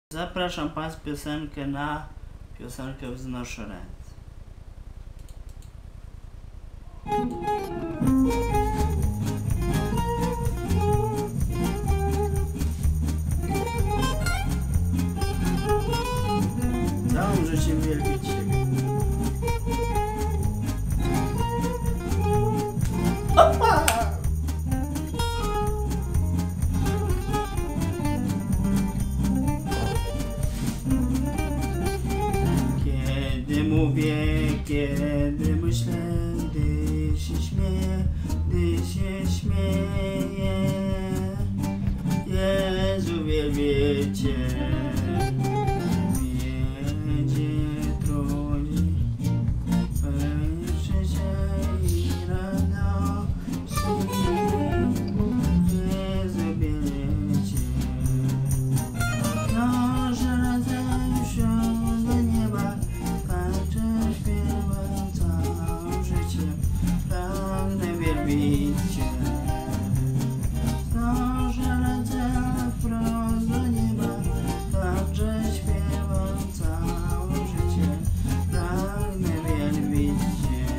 Zapraszam Państwa piosenkę na piosenkę Wznoszę ręce. Całym życiem wielbić Ciebie. Opa! Kiedy mówię, kiedy myślę, gdy się śmieję, Jezu, wielbię Cię. Wiedzie trudzi, pełni życia i radości. Jezu, wielbię Cię. Noszę ręce wsiąść do nieba, tańczę, śpiewam całe życie, pragnę wielbić Cię. Noszę ręce wprost do nieba, tańczę, śpiewam całe życie, pragnę wielbić Cię.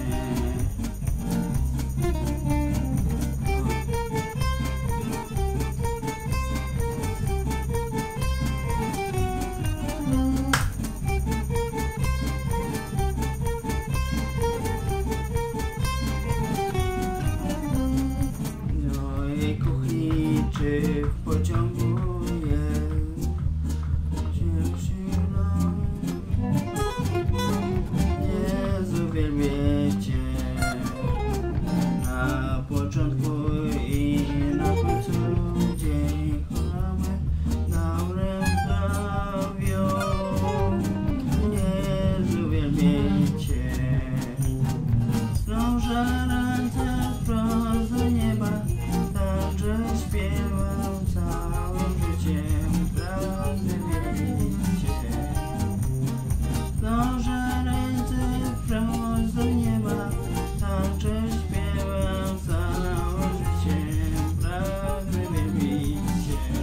Do jej kuchni czy w pociągu jest dziewczyna. Jezu, wielbię Cię. Na początku i na końcu dziękujemy dobrym zdrowiu. Jezu, wielbię Cię. Noszę ręce wprost do nieba, tańczę, śpiewam całym życiem, pragnę wielbić Cię. Noszę ręce wprost do nieba, tańczę, śpiewam całym życiem, pragnę wielbić Cię.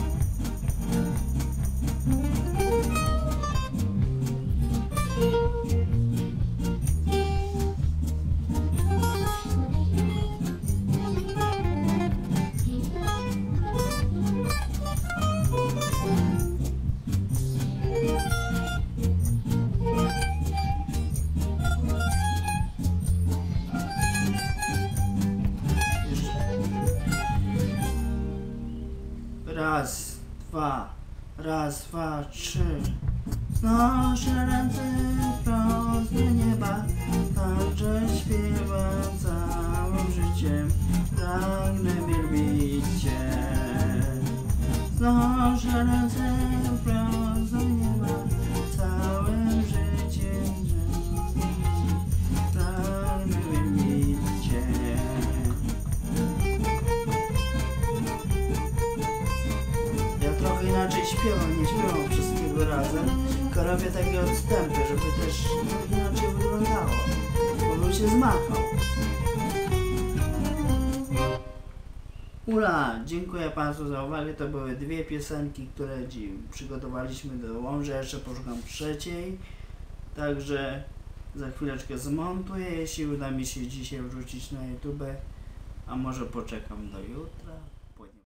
Raz, dwa, trzy. Noszę ręce wprost do nieba, tańczę, śpiewam całym życiem, pragnę wielbić Cię. Noszę ręce wprost do nieba, całym życiem, pragnę wielbić Cię. Trochę inaczej śpiewam, nie śpiewam wszystkiego razem, tylko robię takie odstępy, żeby też trochę inaczej wyglądało, bo bym się zmachał. Ula, dziękuję Państwu za uwagę. To były dwie piosenki, które przygotowaliśmy do łącza. Jeszcze poszukam trzeciej, także za chwileczkę zmontuję, jeśli uda mi się dzisiaj wrzucić na YouTube, a może poczekam do jutra.